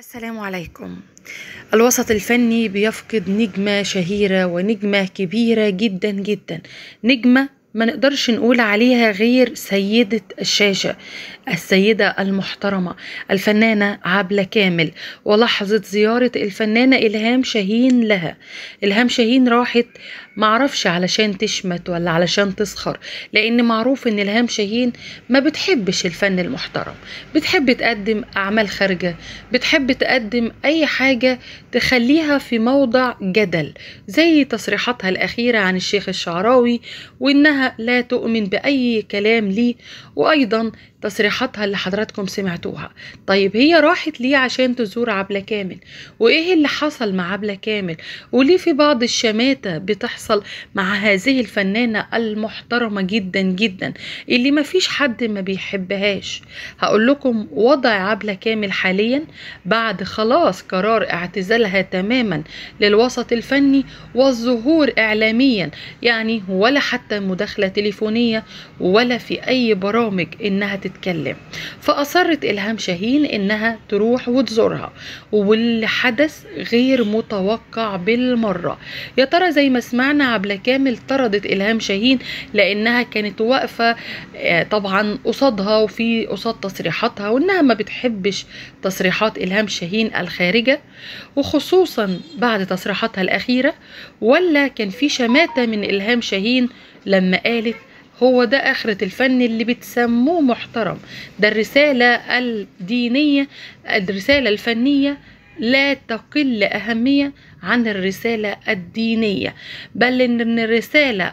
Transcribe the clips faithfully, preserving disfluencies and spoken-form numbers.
السلام عليكم. الوسط الفني بيفقد نجمة شهيرة ونجمة كبيرة جدا جدا، نجمة ما نقدرش نقول عليها غير سيدة الشاشة، السيدة المحترمة الفنانة عبلة كامل. ولحظة زيارة الفنانة إلهام شاهين لها، إلهام شاهين راحت معرفش علشان تشمت ولا علشان تسخر، لأن معروف إن إلهام شاهين ما بتحبش الفن المحترم، بتحب تقدم أعمال خارجة، بتحب تقدم أي حاجة تخليها في موضع جدل، زي تصريحاتها الأخيرة عن الشيخ الشعراوي وإنها لا تؤمن بأي كلام ليه، وأيضا تصريحاتها اللي حضراتكم سمعتوها. طيب هي راحت ليه عشان تزور عبلة كامل؟ وإيه اللي حصل مع عبلة كامل؟ وليه في بعض الشماتة بتحصل مع هذه الفنانة المحترمة جدا جدا اللي ما فيش حد ما بيحبهاش؟ هقول لكم وضع عبلة كامل حاليا بعد خلاص قرار اعتزالها تماما للوسط الفني والظهور إعلاميا، يعني ولا حتى مداخلة تليفونية ولا في أي برامج إنها تتكلم. فأصرت إلهام شاهين إنها تروح وتزورها، واللي حدث غير متوقع بالمرة. يا ترى زي ما سمعنا عبلة كامل طردت إلهام شاهين لأنها كانت واقفة طبعا قصادها وفي قصاد تصريحاتها، وإنها ما بتحبش تصريحات إلهام شاهين الخارجة وخصوصا بعد تصريحاتها الأخيرة، ولا كان في شماتة من إلهام شاهين لما قالت هو ده آخرة الفن اللي بتسموه محترم؟ ده الرسالة الدينية، الرسالة الفنية لا تقل أهمية عن الرسالة الدينية، بل إن الرسالة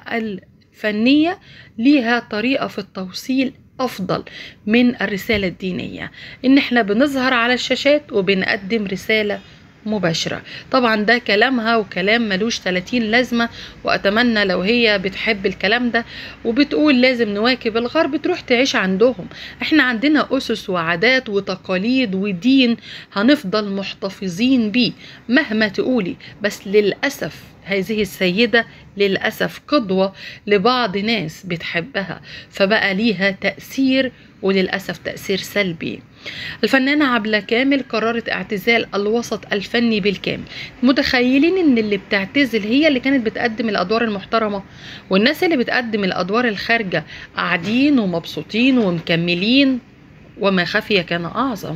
الفنية ليها طريقة في التوصيل أفضل من الرسالة الدينية، إن إحنا بنظهر على الشاشات وبنقدم رسالة مباشرة. طبعا ده كلامها وكلام ملوش تلاتين لازمة، وأتمنى لو هي بتحب الكلام ده وبتقول لازم نواكب الغرب تروح تعيش عندهم. احنا عندنا أسس وعادات وتقاليد ودين هنفضل محتفظين بيه مهما تقولي، بس للأسف هذه السيدة للأسف قدوة لبعض ناس بتحبها، فبقى ليها تأثير وللأسف تأثير سلبي. الفنانة عبلة كامل قررت اعتزال الوسط الفني بالكامل. متخيلين ان اللي بتعتزل هي اللي كانت بتقدم الادوار المحترمة، والناس اللي بتقدم الادوار الخارجة قاعدين ومبسوطين ومكملين، وما خفي كان اعظم.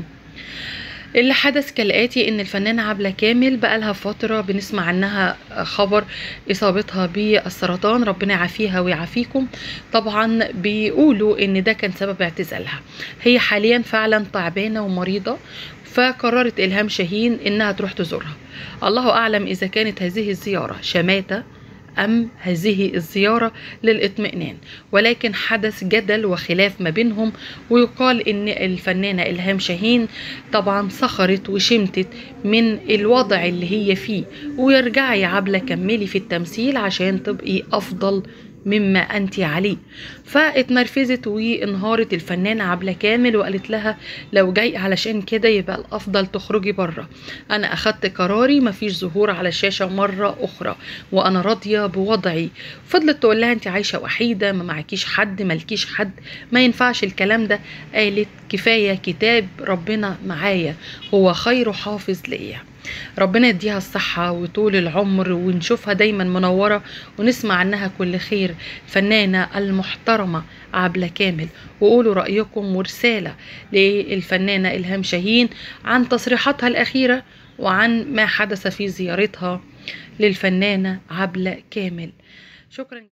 اللي حدث كالآتي: ان الفنانة عبلة كامل بقالها فترة بنسمع عنها خبر اصابتها بالسرطان، ربنا يعافيها ويعافيكم. طبعا بيقولوا ان ده كان سبب اعتزالها. هي حاليا فعلا تعبانة ومريضة، فقررت إلهام شاهين انها تروح تزورها. الله اعلم اذا كانت هذه الزيارة شماتة أم هذه الزيارة للإطمئنان، ولكن حدث جدل وخلاف ما بينهم، ويقال إن الفنانة إلهام شاهين طبعا سخرت وشمتت من الوضع اللي هي فيه، ويرجعي يا عبلة كملي في التمثيل عشان تبقي أفضل مما أنت عليه. فاتنرفزت وانهارت الفنانة عبلة كامل وقالت لها لو جاي علشان كده يبقى الأفضل تخرجي بره، أنا أخدت قراري، مفيش ظهور على الشاشة مرة أخرى وأنا راضية بوضعي. فضلت تقول لها أنت عايشة وحيدة، ما معكيش حد، مالكيش حد، ما ينفعش الكلام ده. قالت كفاية كتاب ربنا معايا، هو خير حافظ ليا. ربنا يديها الصحة وطول العمر ونشوفها دايما منورة ونسمع عنها كل خير، الفنانة المحترمة عبلة كامل. وقولوا رأيكم ورسالة للفنانة إلهام شاهين عن تصريحاتها الأخيرة وعن ما حدث في زيارتها للفنانة عبلة كامل. شكرا.